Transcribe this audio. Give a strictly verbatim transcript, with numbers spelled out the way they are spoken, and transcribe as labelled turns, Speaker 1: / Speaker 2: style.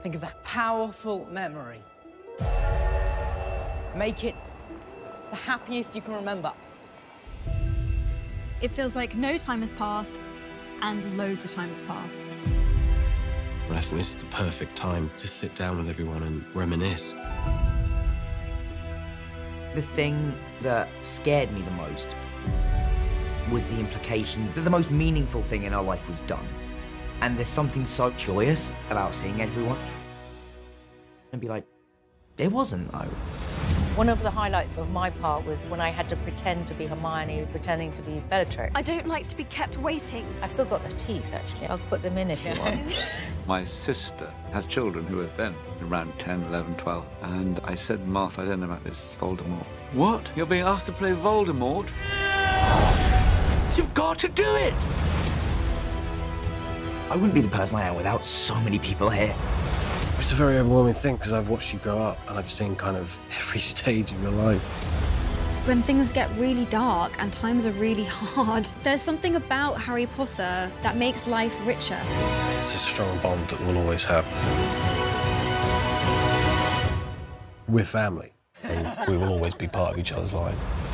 Speaker 1: Think of that powerful memory. Make it the happiest you can remember.
Speaker 2: It feels like no time has passed and loads of time has passed.
Speaker 3: And I think this is the perfect time to sit down with everyone and reminisce.
Speaker 4: The thing that scared me the most was the implication that the most meaningful thing in our life was done. And there's something so joyous about seeing everyone and be like, there wasn't though.
Speaker 5: One of the highlights of my part was when I had to pretend to be Hermione, pretending to be Bellatrix.
Speaker 2: I don't like to be kept waiting.
Speaker 5: I've still got the teeth, actually. I'll put them in if you want.
Speaker 6: My sister has children who are then around ten, eleven, twelve. And I said, Martha, I don't know about this Voldemort. What? You're being asked to play Voldemort? You've got to do it!
Speaker 4: I wouldn't be the person I am without so many people here.
Speaker 3: It's a very overwhelming thing because I've watched you grow up and I've seen kind of every stage of your life.
Speaker 2: When things get really dark and times are really hard, there's something about Harry Potter that makes life richer.
Speaker 3: It's a strong bond that we'll always have. We're family and we will always be part of each other's life.